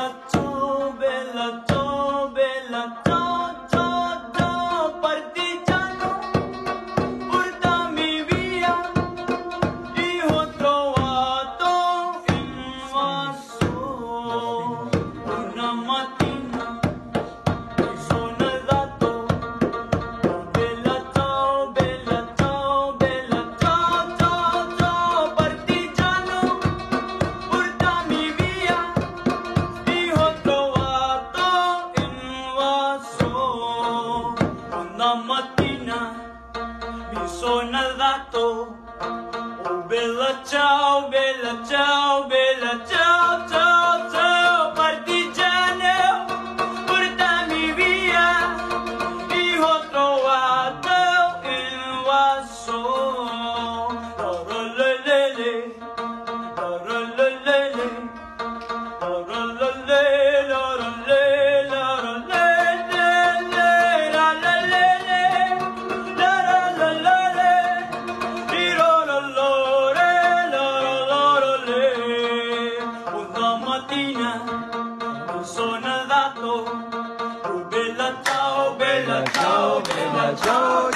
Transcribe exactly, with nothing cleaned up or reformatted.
ciao, bella ciao, bella ciao, ciao, ciao, partigiano, portami via, io ho trovato il vaso. Una mattina mi sono alzato, bella ciao, bella ciao, bella ciao, ciao, ciao, partigiano, portami via, io ho trovato il vaso. Una mattina mi sono alzato, oh bella ciao, bella ciao, bella ciao, ciao, ciao, partigiano, portami via, io ho trovato il vaso. Lorololele, lorololele, lorolole, lorole, lorolele, lalele, larololole, rirololore, lorolorole. Una mattina mi sono alzato, oh bella ciao, bella ciao, bella ciao,